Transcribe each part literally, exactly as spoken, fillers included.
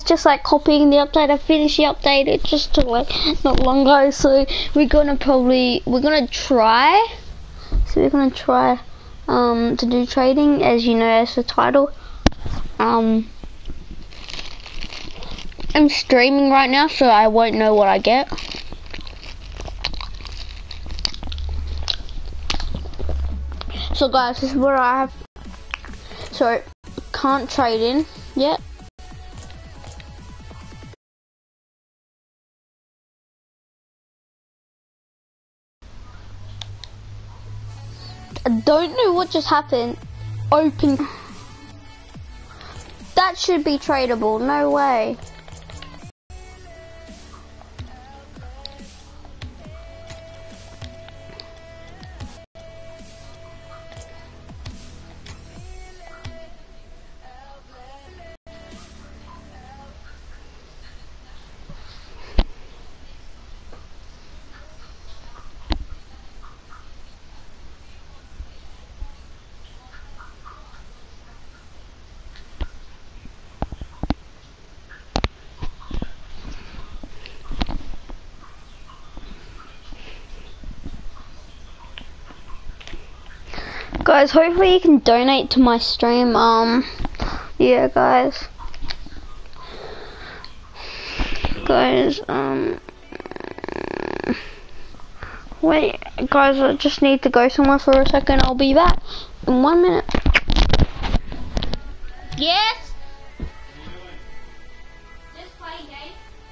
just like copying the update. I finished the update. It just took like not long ago. So we're gonna probably we're gonna try. So we're gonna try um to do trading, as you know, as the title. Um, I'm streaming right now, so I won't know what I get. So guys, this is what I have. So can't trade in yet. I don't know what just happened. Open. That should be tradable. No way. Guys, hopefully you can donate to my stream. Um, yeah, guys. Guys, um, wait, guys, I just need to go somewhere for a second. I'll be back in one minute. Yes? Just playing game.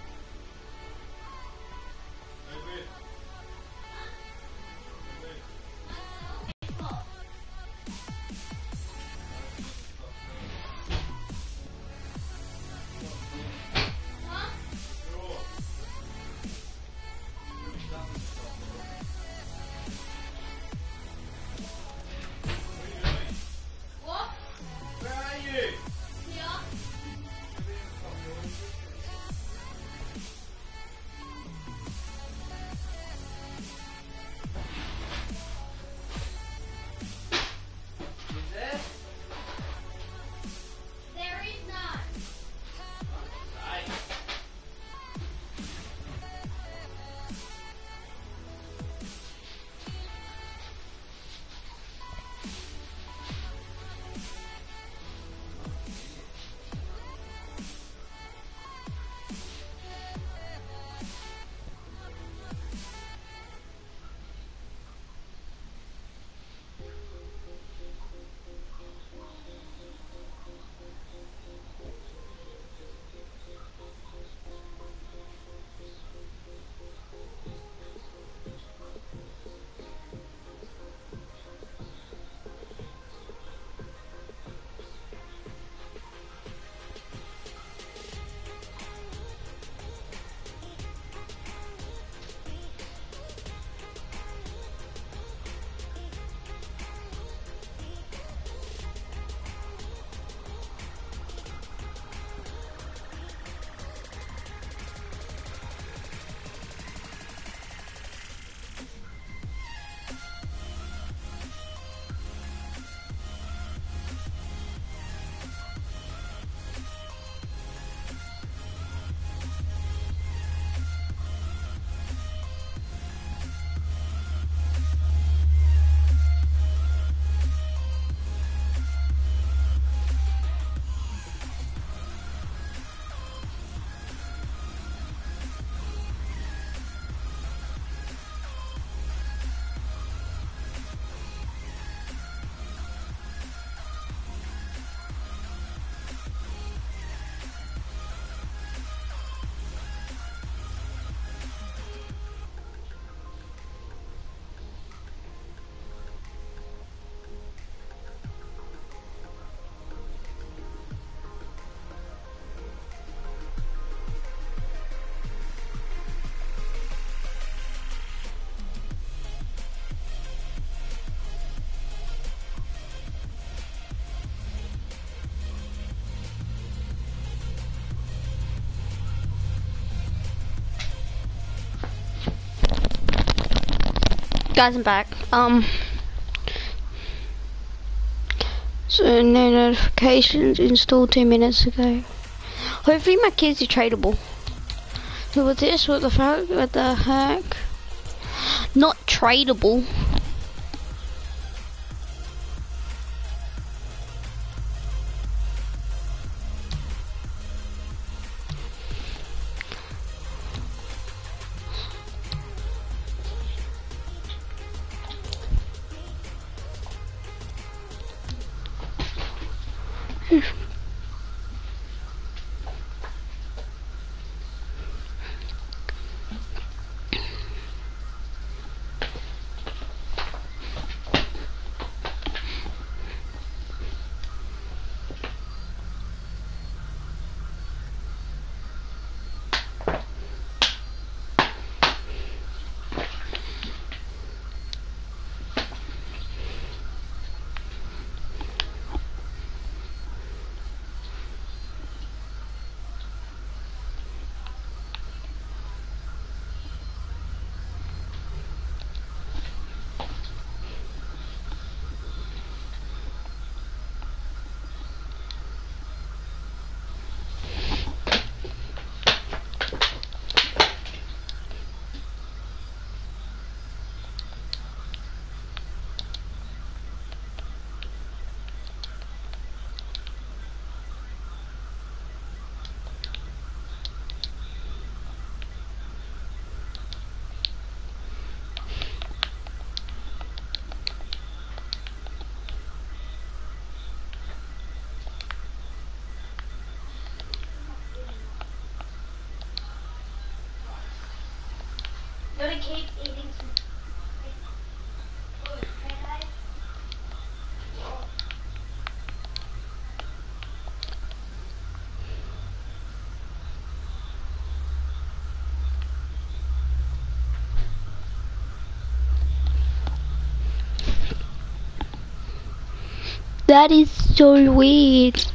Guys, I'm back. Um, so no notifications installed two minutes ago. Hopefully my kids are tradable. Who was this? What the fuck? What the heck? Not tradable. Gonna keep eating some. That is so weird.